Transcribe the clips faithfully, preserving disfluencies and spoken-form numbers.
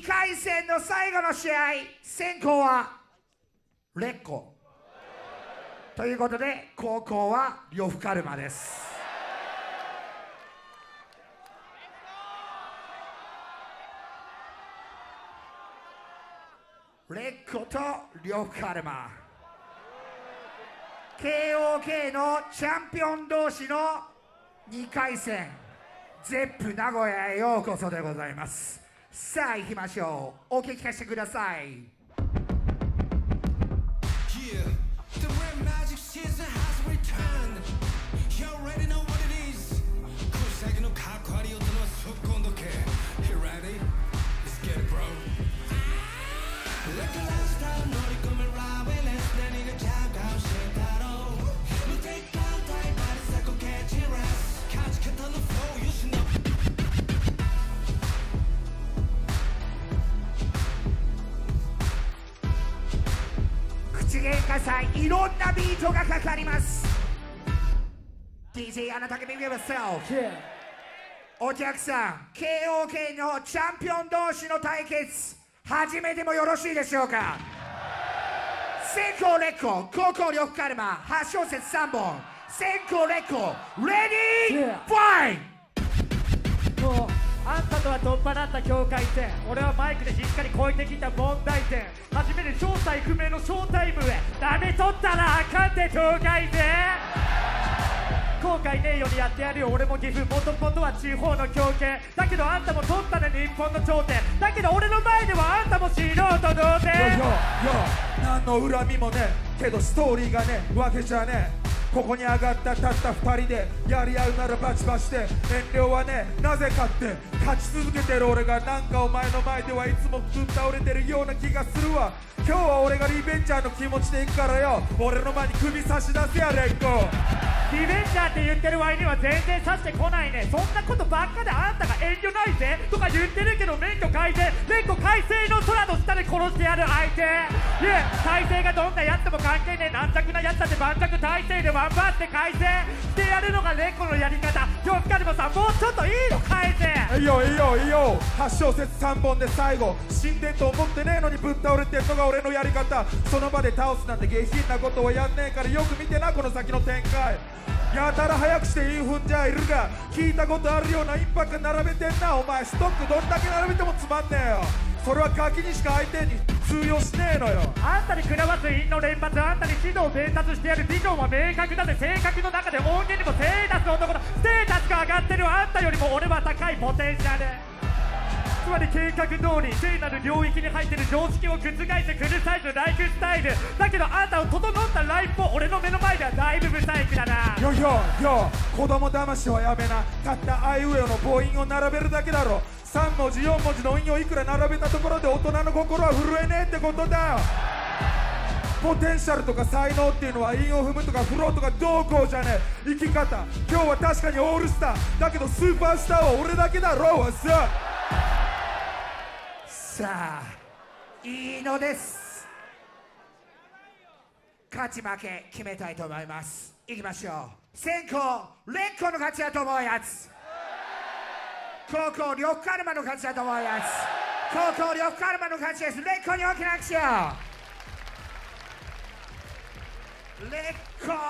かい戦の最後の試合、先攻はレッコということで、後攻は呂布カルマです。レッコと呂布カルマ、 ケーオーケー のチャンピオン同士のにかい戦、ゼップ名古屋へようこそでございます。さあ行きましょう。お聞きしてください。口喧嘩祭、いろんなビートがかかります。 ディージェー あなたが見てください。お客さん、 ケーオーケー のチャンピオン同士の対決、始めてもよろしいでしょうか。先攻レッコ、後攻呂布カルマ、はち小節さんぼん。先攻レッコ、レディーファイト。 もうあんたとは取っ払った境界線、俺はマイクでしっかり超えてきた問題点、初めて正体不明のショータイムへダメ取ったらあかんって東海で後悔ねえようにやってやるよ。俺も岐阜、もともとは地方の狂犬だけど、あんたも取ったね日本の頂点だけど、俺の前ではあんたも素人同然。いやいやいや、 何の恨みもねけどストーリーがねわけじゃねえ。ここに上がったたったふたりでやり合うならバチバチで、遠慮はねなぜかって勝ち続けてる俺がなんかお前の前ではいつもぶっ倒れてるような気がするわ。今日は俺がリベンジャーの気持ちでいくからよ、俺の前に首差し出せやレッコ。 リベンジャーって言ってる割には全然刺してこないね。そんなことばっかであんたが遠慮ないぜとか言ってるけど、免許改正、免許改正の空の下で殺してやる相手。いえ、体制がどんなやつも関係ねえ、軟弱なやつだって盤石体制で頑張って改正してやるのがレッコのやり方。今日カルマさん、もうちょっといいの変えて。 いいよいいよいいよ、はち小節さんぼんで最後死んでんと思ってねえのにぶっ倒れてんのが俺のやり方。その場で倒すなんて下品なことはやんねえから、よく見てなこの先の展開。やたら早くしてインフンじゃいるが、聞いたことあるようなインパクト並べてんな。お前ストックどんだけ並べてもつまんねえよ。それはガキにしか相手に通用しねえのよ。 あんたに食らわす因の連発、あんたに指導伝達してやるビジョンは明確だぜ。性格の中で音源にも手出す男だ。ステータスが上がってるあんたよりも俺は高いポテンシャル。つまり計画通り聖なる領域に入ってる常識を覆してフルサイズライフスタイルだけど、あんたを整ったライフも俺の目の前ではだいぶブサイクだな。 よいよいよ、子供騙しはやめな。たったあいうえおの母音を並べるだけだろ。さん文字よん文字の音をいくら並べたところで大人の心は震えねえってことだよ。ポテンシャルとか才能っていうのは韻を踏むとかフローとかどうこうじゃねえ。生き方今日は確かにオールスターだけど、スーパースターは俺だけだろうさ。 さあいいのです。勝ち負け決めたいと思います。いきましょう。先攻レッコの勝ちだと思うやつ、後攻呂布カルマの勝ちだと思うやつ、後攻呂布カルマの勝ちです。レッコに大きな拍手を。レッコ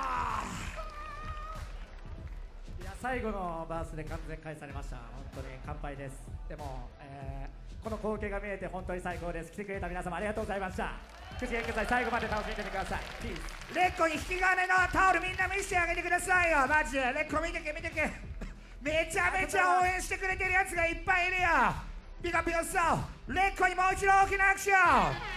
いや、最後のバースで完全返されました。本当に乾杯です。でも、えー、この光景が見えて本当に最高です。来てくれた皆様ありがとうございました。口喧嘩祭最後まで楽しんでみてください。ピース。 レッコに引き金のタオルみんな見せてあげてくださいよ。マジでレッコ見てけ見てけめちゃめちゃ応援してくれてるやつがいっぱいいるよ。ビカピヨッソレッコにもう一度大きな拍手を。